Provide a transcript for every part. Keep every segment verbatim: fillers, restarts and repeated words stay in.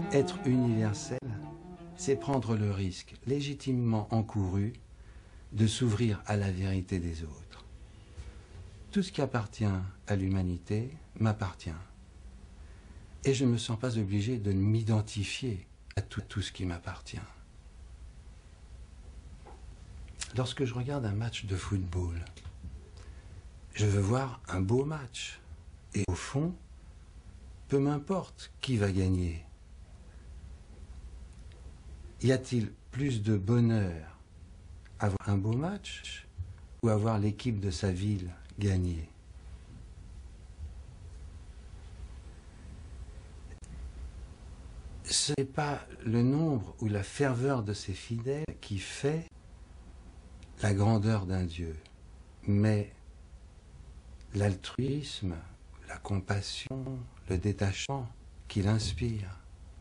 Être universel, c'est prendre le risque légitimement encouru de s'ouvrir à la vérité des autres. Tout ce qui appartient à l'humanité m'appartient. Et je ne me sens pas obligé de m'identifier à tout, tout ce qui m'appartient. Lorsque je regarde un match de football, je veux voir un beau match. Et au fond, peu m'importe qui va gagner. Y a-t-il plus de bonheur à avoir un beau match ou à voir l'équipe de sa ville gagner? Ce n'est pas le nombre ou la ferveur de ses fidèles qui fait la grandeur d'un Dieu, mais l'altruisme, la compassion, le détachement qu'il inspire.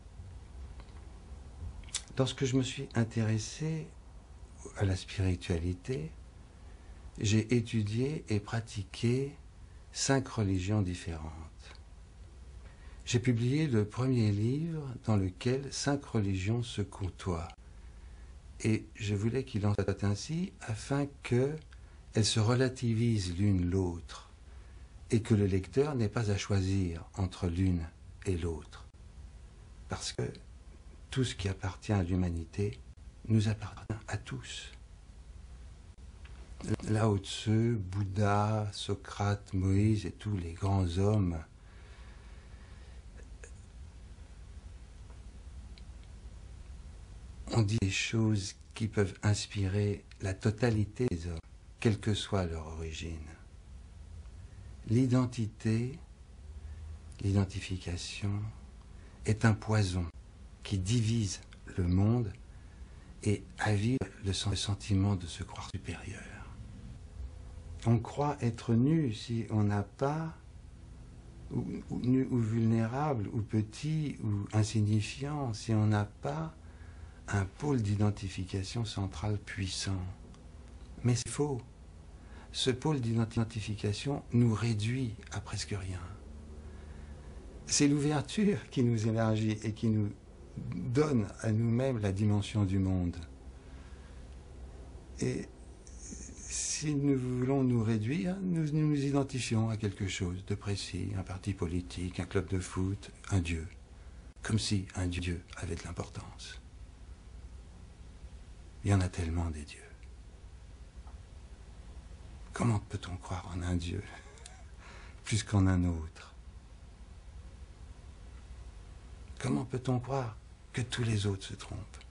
Lorsque je me suis intéressé à la spiritualité, j'ai étudié et pratiqué cinq religions différentes. J'ai publié le premier livre dans lequel cinq religions se côtoient. Et je voulais qu'il en soit ainsi afin qu'elles se relativisent l'une l'autre et que le lecteur n'ait pas à choisir entre l'une et l'autre. Parce que tout ce qui appartient à l'humanité nous appartient à tous. Lao Tse, Bouddha, Socrate, Moïse et tous les grands hommes ont dit des choses qui peuvent inspirer la totalité des hommes, quelle que soit leur origine. L'identité, l'identification est un poison qui divise le monde et avive le sentiment de se croire supérieur. On croit être nu si on n'a pas, ou, ou nu ou vulnérable, ou petit, ou insignifiant, si on n'a pas un pôle d'identification central puissant. Mais c'est faux. Ce pôle d'identification nous réduit à presque rien. C'est l'ouverture qui nous élargit et qui nous donne à nous-mêmes la dimension du monde. Et si nous voulons nous réduire, nous nous identifions à quelque chose de précis, un parti politique, un club de foot, un Dieu. Comme si un Dieu avait de l'importance. Il y en a tellement des dieux. Comment peut-on croire en un Dieu plus qu'en un autre? Comment peut-on croire que tous les autres se trompent?